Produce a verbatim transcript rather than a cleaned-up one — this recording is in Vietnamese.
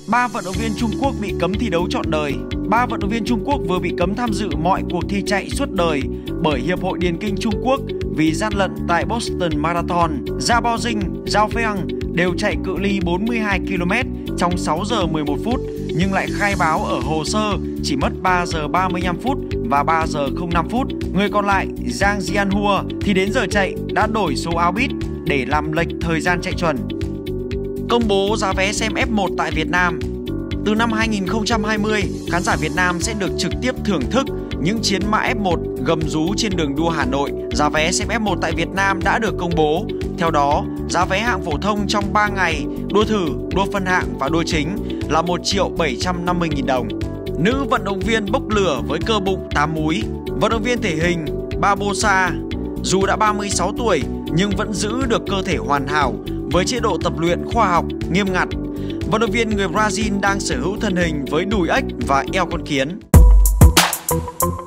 Ba vận động viên Trung Quốc bị cấm thi đấu trọn đời. Ba vận động viên Trung Quốc vừa bị cấm tham dự mọi cuộc thi chạy suốt đời bởi Hiệp hội Điền kinh Trung Quốc vì gian lận tại Boston Marathon. Zhao Baojing, Zhao Feng đều chạy cự ly bốn mươi hai ki lô mét trong sáu giờ mười một phút nhưng lại khai báo ở hồ sơ chỉ mất ba giờ ba mươi lăm phút và ba giờ không năm phút. Người còn lại, Zhang Jianhua thì đến giờ chạy đã đổi số áo bít để làm lệch thời gian chạy chuẩn. Công bố giá vé xem F một tại Việt Nam. Từ năm hai nghìn không trăm hai mươi, khán giả Việt Nam sẽ được trực tiếp thưởng thức những chiến mã F một gầm rú trên đường đua Hà Nội. Giá vé xem F một tại Việt Nam đã được công bố. Theo đó, giá vé hạng phổ thông trong ba ngày đua thử, đua phân hạng và đua chính là một triệu bảy trăm năm mươi nghìn đồng. Nữ vận động viên bốc lửa với cơ bụng tám múi. Vận động viên thể hình Barbosa dù đã ba mươi sáu tuổi nhưng vẫn giữ được cơ thể hoàn hảo với chế độ tập luyện khoa học, nghiêm ngặt. Vận động viên người Brazil đang sở hữu thân hình với đùi ếch và eo con kiến.